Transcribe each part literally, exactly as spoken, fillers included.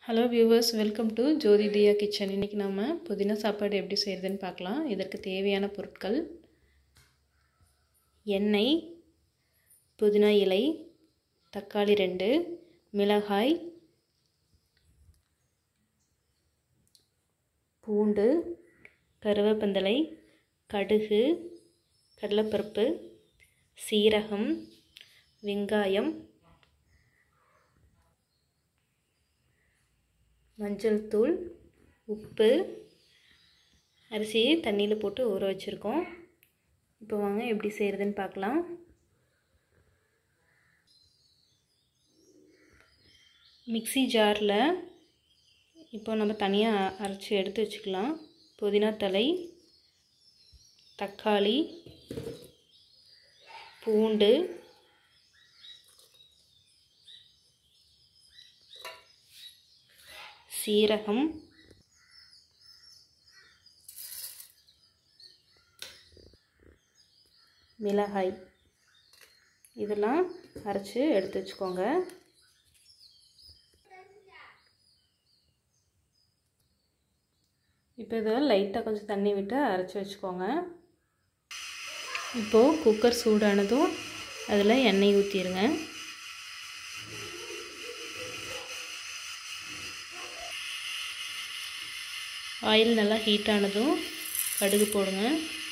Hello viewers, welcome to Jodi Diya Kitchen. இன்னைக்கு நாம புதினா சாப்பாடு எப்படி செய்யறதுன்னு பார்க்கலாம். இதற்கு தேவையான பொருட்கள் எண்ணெய், புதினா இலை, தக்காளி ரெண்டு, மிளகாய், பூண்டு, கருவேப்பிலை, கடுகு, கடலைப்பருப்பு, சீரகம், வெங்காயம், மஞ்சள் தூள், உப்பு, அரிசியை தண்ணியில் போட்டு ஊற வச்சுருக்கோம். இப்போ வாங்க எப்படி செய்கிறதுன்னு பார்க்கலாம். மிக்ஸி ஜாரில் இப்போ நம்ம தனியாக அரைச்சி எடுத்து வச்சுக்கலாம். புதினா தழை, தக்காளி, பூண்டு, சீரகம், மிளகாய் இதெல்லாம் அரைச்சி எடுத்து வச்சுக்கோங்க. இப்போ இதில் லைட்டாக கொஞ்சம் தண்ணி விட்டு அரைச்சி வச்சுக்கோங்க. இப்போது குக்கர் சூடானதும் அதில் எண்ணெய் ஊற்றிடுங்க. ஆயில் நல்லா ஹீட் ஆனதும் கடுகு போடுங்க.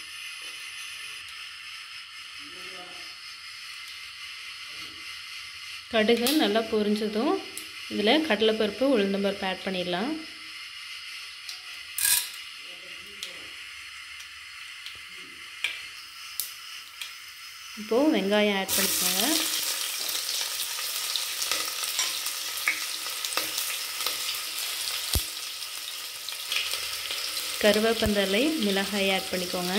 கடுகு நல்லா பொரிஞ்சதும் இதில் கடலைப்பருப்பு, உளுந்தம்பருப்பு ஆட் பண்ணிடலாம். இப்போது வெங்காயம் ஆட் பண்ணிக்கோங்க. கருவேப்பிலை, மிளகாய் ஆட் பண்ணிக்கோங்க.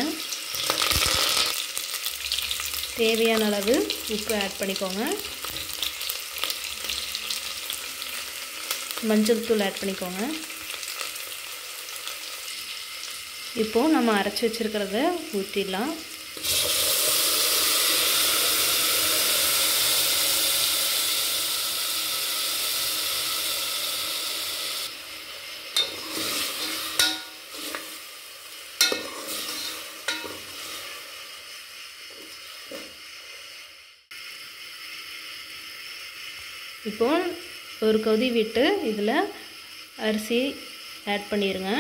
தேவையான அளவு உப்பு ஆட் பண்ணிக்கோங்க. மஞ்சள் தூள் ஆட் பண்ணிக்கோங்க. இப்போது நம்ம அரைச்சி வச்சுருக்கிறத ஊற்றிடலாம். இப்போ ஒரு கொதி விட்டு இதில் அரிசி ஆட் பண்ணிடுங்க.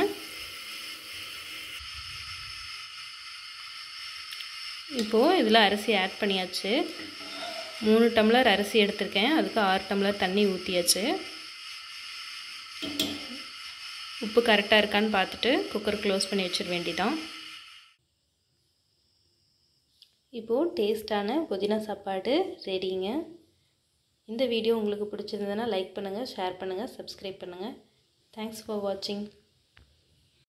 இப்போது இதில் அரிசி ஆட் பண்ணியாச்சு. மூணு டம்ளர் அரிசி எடுத்திருக்கேன், அதுக்கு ஆறு டம்ளர் தண்ணி ஊற்றியாச்சு. உப்பு கரெக்டாக இருக்கான்னு பார்த்துட்டு குக்கர் க்ளோஸ் பண்ணி வச்சிட வேண்டியதான். இப்போது டேஸ்டான புதினா சாப்பாடு ரெடிங்க. இந்த வீடியோ உங்களுக்கு பிடிச்சிருந்ததுன்னா லைக் பண்ணுங்கள், ஷேர் பண்ணுங்கள், சப்ஸ்கிரைப் பண்ணுங்கள். தேங்க்ஸ் ஃபார் வாட்சிங்.